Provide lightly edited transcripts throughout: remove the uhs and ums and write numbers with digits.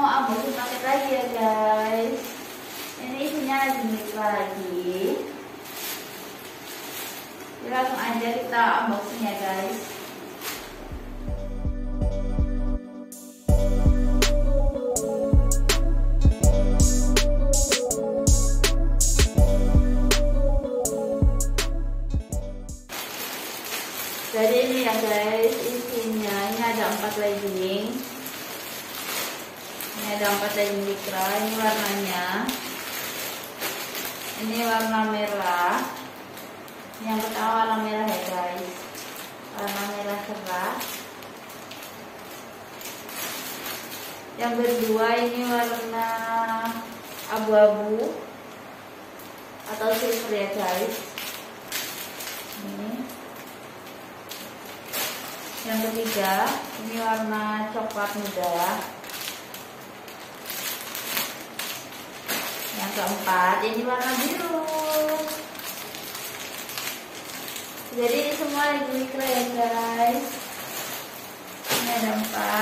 mau unboxing paket lagi ya guys. Ini isinya lagi Mitra lagi. Jadi langsung aja kita unboxing ya guys. Jadi ini ya guys, isinya ini ada 4 legging. Ini ada 4 legging Mitra. Ini warnanya, ini warna merah. Yang pertama warna merah ya guys, warna merah cerah. Yang kedua ini warna abu-abu atau silver ya guys. Ini. Yang ketiga ini warna coklat muda. Yang keempat ini warna biru. Jadi ini semua lagi Mitra ya guys. Ini ada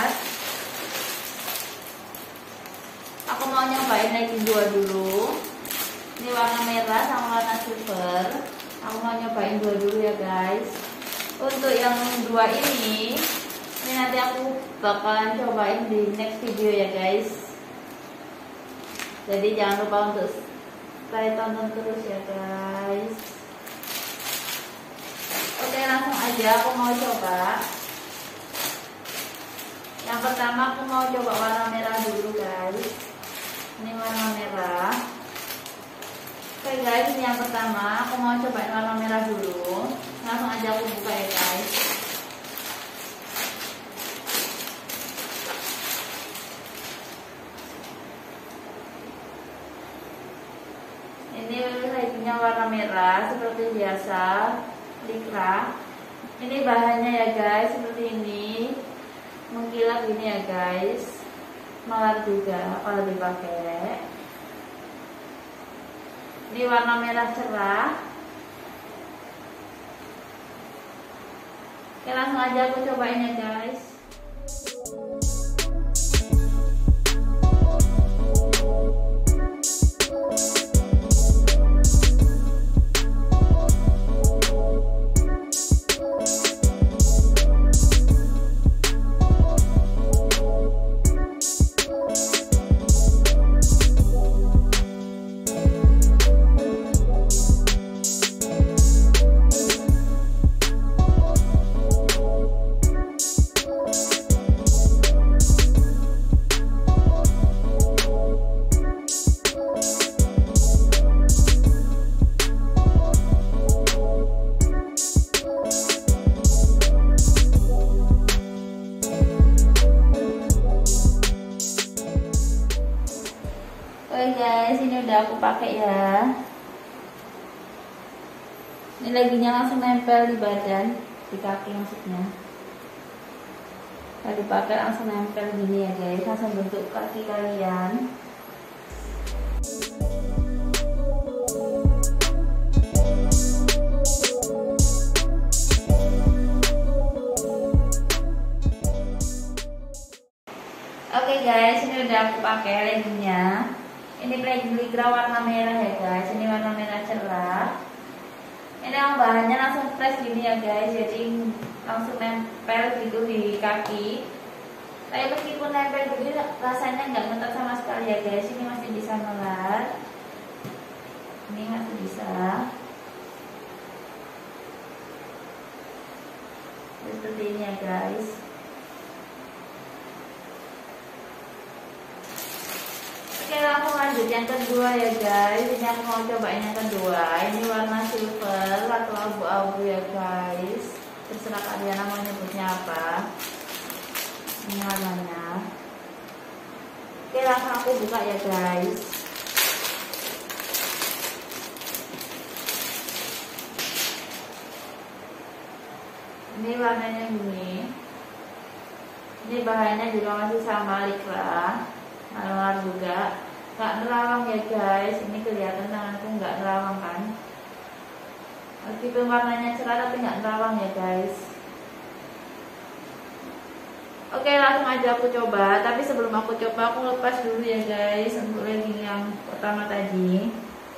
4. Aku mau nyobain lagi 2 dulu. Ini warna merah sama warna silver. Aku mau nyobain 2 dulu ya guys. Untuk yang 2 ini nanti aku bakalan cobain di next video ya guys. Jadi jangan lupa untuk stay tonton terus ya guys. Oke, langsung aja aku mau coba. Yang pertama aku mau coba warna merah dulu guys. Ini warna merah. Oke guys, ini yang pertama aku mau cobain warna merah dulu. Langsung aja aku buka ya guys. Ini leggingnya warna merah seperti biasa, Lycra. Ini bahannya ya guys seperti ini, mengkilap gini ya guys, melar juga kalau dipakai. Ini warna merah cerah. Oke, langsung aja aku cobain ya guys. Oke guys, ini udah aku pakai ya. Ini leggingnya langsung nempel di badan, di kaki maksudnya. Kalau dipakai langsung nempel gini ya guys, langsung bentuk kaki kalian. Oke guys, ini udah aku pakai leggingnya. Ini legging Lycra warna merah ya guys. Ini warna merah cerah. Ini yang bahannya langsung fresh gini ya guys. Jadi langsung nempel gitu di kaki. Tapi meskipun nempel begini rasanya nggak ngetat sama sekali ya guys. Ini masih bisa melar. Ini masih bisa. Seperti ini ya guys. Oke, langsung lanjut yang kedua ya guys. Ini aku mau cobain yang kedua. Ini warna silver atau abu-abu ya guys. Terserah kalian mau nyebutnya apa. Ini warnanya. Oke, langsung aku buka ya guys. Ini warnanya gini. Ini bahannya juga masih sama Lycra. Melar juga, nggak nerawang ya guys. Ini kelihatan tanganku nggak nerawang kan, meskipun warnanya cerah tapi nggak nerawang ya guys. Oke, langsung aja aku coba. Tapi sebelum aku coba, aku lepas dulu ya guys untuk legging yang pertama tadi.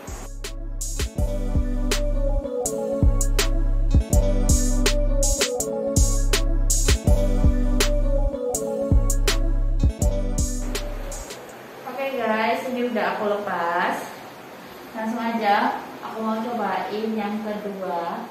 Oke guys, ini udah aku lepas. Langsung aja aku mau cobain yang kedua.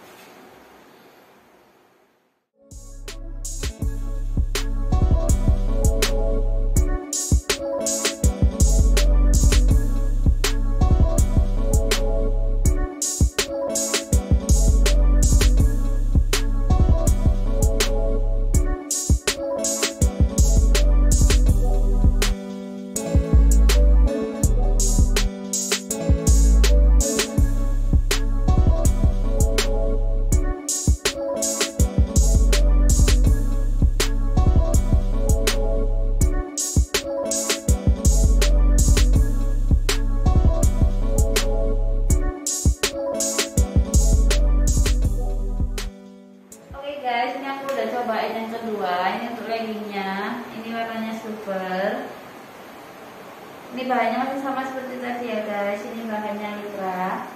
Guys, ini aku udah cobain yang kedua. Ini untuk leggingnya. Ini warnanya silver. Ini bahannya masih sama seperti tadi ya guys. Ini bahannya Lycra.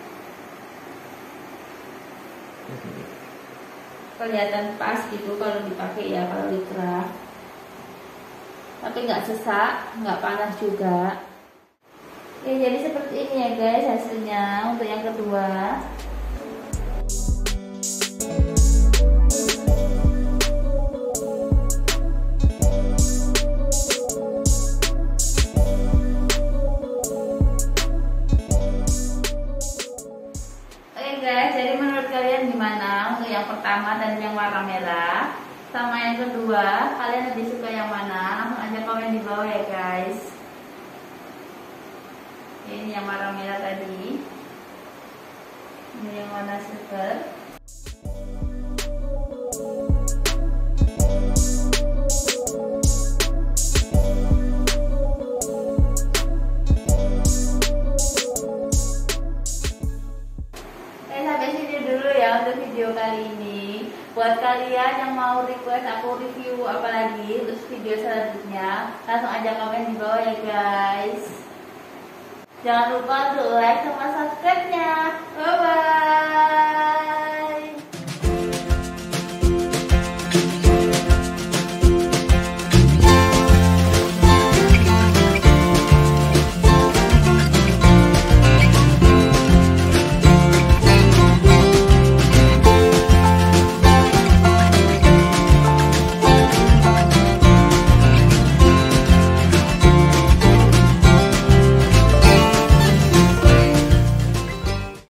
Kelihatan pas gitu kalau dipakai ya kalau Lycra. Tapi nggak sesak, nggak panas juga. Ya jadi seperti ini ya guys hasilnya untuk yang kedua. Guys, jadi menurut kalian gimana untuk yang pertama dan yang warna merah sama yang kedua, kalian lebih suka yang mana? Langsung aja komen di bawah ya guys. Ini yang warna merah tadi, ini yang warna silver. Untuk video kali ini, buat kalian yang mau request aku review apalagi untuk video selanjutnya, langsung aja komen di bawah ya guys. Jangan lupa untuk like sama subscribe nya. Bye bye.